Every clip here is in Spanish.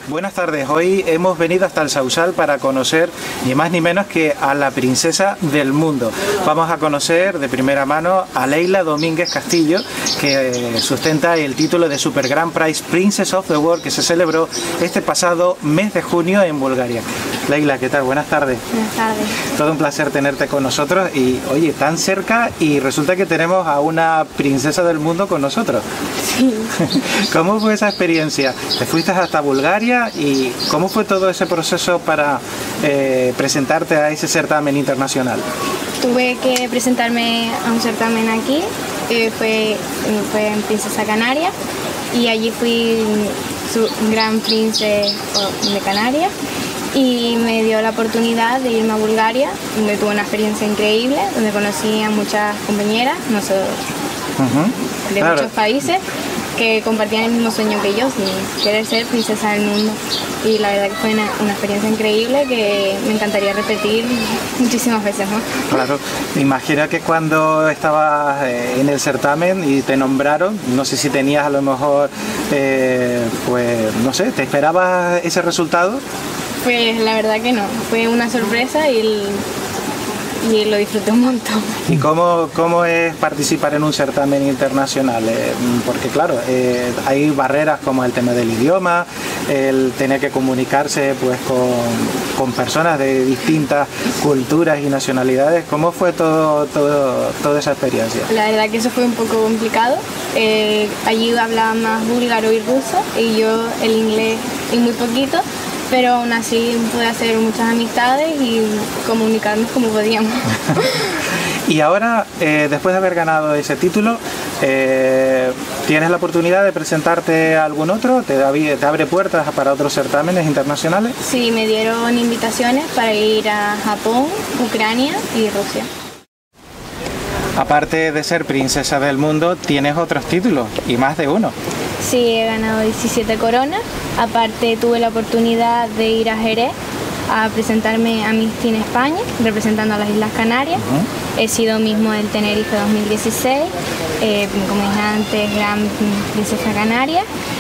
Buenas tardes, hoy hemos venido hasta el Sausal para conocer ni más ni menos que a la princesa del mundo. Vamos a conocer de primera mano a Leila Domínguez Castillo, que sustenta el título de Super Grand Prize Princess of the World, que se celebró este pasado mes de junio en Bulgaria. Leila, ¿qué tal? Buenas tardes. Buenas tardes. Todo un placer tenerte con nosotros y, oye, tan cerca y resulta que tenemos a una princesa del mundo con nosotros. Sí. ¿Cómo fue esa experiencia? ¿Te fuiste hasta Bulgaria y cómo fue todo ese proceso para presentarte a ese certamen internacional? Tuve que presentarme a un certamen aquí, fue en Princesa Canaria, y allí fui su Gran Prince de Canarias y me dio la oportunidad de irme a Bulgaria, donde tuve una experiencia increíble, donde conocí a muchas compañeras, no sé, de Claro. muchos países, que compartían el mismo sueño que yo, sin querer ser princesa del mundo. Y la verdad que fue una experiencia increíble que me encantaría repetir muchísimas veces más. Claro, me imagino que cuando estabas en el certamen y te nombraron, no sé si tenías a lo mejor, pues no sé, ¿te esperabas ese resultado? Pues la verdad que no, fue una sorpresa y lo disfruté un montón. ¿Y cómo es participar en un certamen internacional? Porque claro, hay barreras como el tema del idioma, el tener que comunicarse pues con personas de distintas culturas y nacionalidades. ¿Cómo fue toda esa experiencia? La verdad que eso fue un poco complicado. Allí hablaban más búlgaro y ruso y yo el inglés y muy poquito. Pero aún así pude hacer muchas amistades y comunicarnos como podíamos. Y ahora, después de haber ganado ese título, ¿tienes la oportunidad de presentarte a algún otro? ¿Te abre puertas para otros certámenes internacionales? Sí, me dieron invitaciones para ir a Japón, Ucrania y Rusia. Aparte de ser princesa del mundo, tienes otros títulos, y más de uno. Sí, he ganado 17 coronas. Aparte tuve la oportunidad de ir a Jerez a presentarme a Miss Teen España, representando a las Islas Canarias. He sido mismo del Tenerife 2016, como dije antes, Gran Princesa Canaria.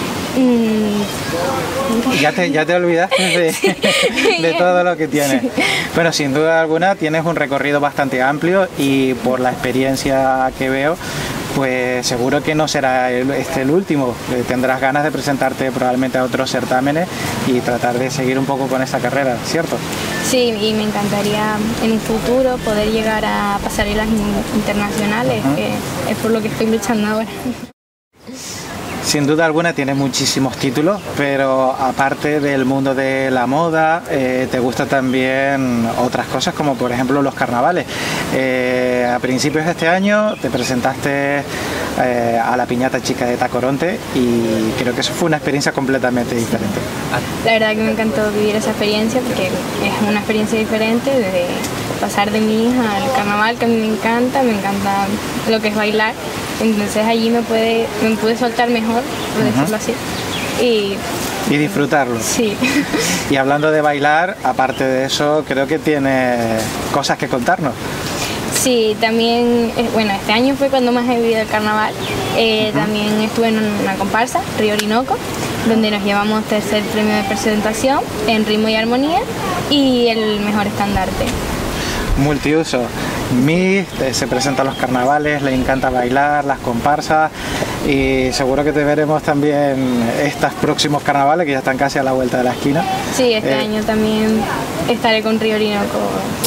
Ya te olvidaste de todo lo que tienes. Sí. Bueno, sin duda alguna tienes un recorrido bastante amplio y por la experiencia que veo, pues seguro que no será el último. Tendrás ganas de presentarte probablemente a otros certámenes y tratar de seguir un poco con esa carrera, ¿cierto? Sí, y me encantaría en un futuro poder llegar a pasarelas internacionales, que es por lo que estoy luchando ahora. Sin duda alguna tienes muchísimos títulos, pero aparte del mundo de la moda, te gustan también otras cosas como por ejemplo los carnavales. A principios de este año te presentaste a la piñata chica de Tacoronte y creo que eso fue una experiencia completamente diferente. La verdad que me encantó vivir esa experiencia porque es una experiencia diferente de pasar de mi hija al carnaval, que a mí me encanta lo que es bailar. Entonces allí me pude soltar mejor, por decirlo así. Y disfrutarlo. Sí. Y hablando de bailar, aparte de eso, creo que tienes cosas que contarnos. Sí, también, bueno, este año fue cuando más he vivido el carnaval. También estuve en una comparsa, Río Orinoco, donde nos llevamos tercer premio de presentación en ritmo y armonía y el mejor estandarte. Multiuso. Miss se presenta a los carnavales, le encanta bailar, las comparsas y seguro que te veremos también estos próximos carnavales que ya están casi a la vuelta de la esquina. Sí, este año también estaré con Río Orinoco.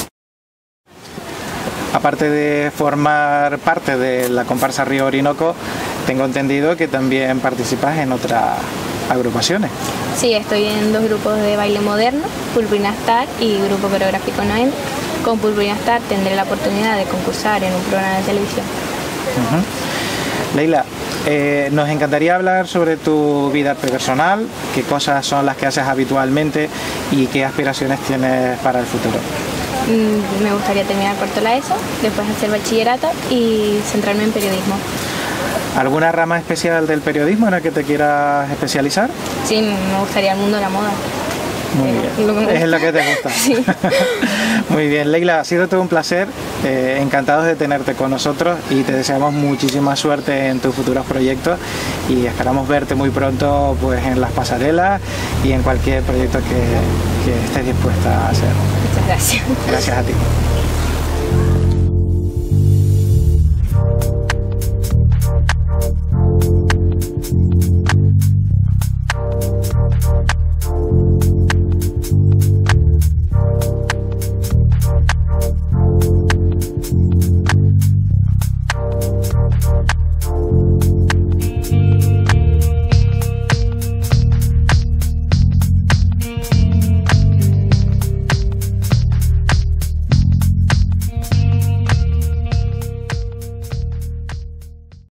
Aparte de formar parte de la comparsa Río Orinoco, tengo entendido que también participas en otras agrupaciones. Sí, estoy en dos grupos de baile moderno, Purpurina Star y Grupo Coreográfico Noem. Con Purpurina Star tendré la oportunidad de concursar en un programa de televisión. Leila, nos encantaría hablar sobre tu vida personal, qué cosas son las que haces habitualmente y qué aspiraciones tienes para el futuro. Me gustaría terminar cuarto la ESO, después hacer bachillerato y centrarme en periodismo. ¿Alguna rama especial del periodismo en la que te quieras especializar? Sí, me gustaría el mundo de la moda. Muy bien, es lo que te gusta. Sí. Muy bien, Leila, ha sido todo un placer, encantados de tenerte con nosotros y te deseamos muchísima suerte en tus futuros proyectos y esperamos verte muy pronto pues en las pasarelas y en cualquier proyecto que estés dispuesta a hacer. Muchas gracias. Gracias a ti.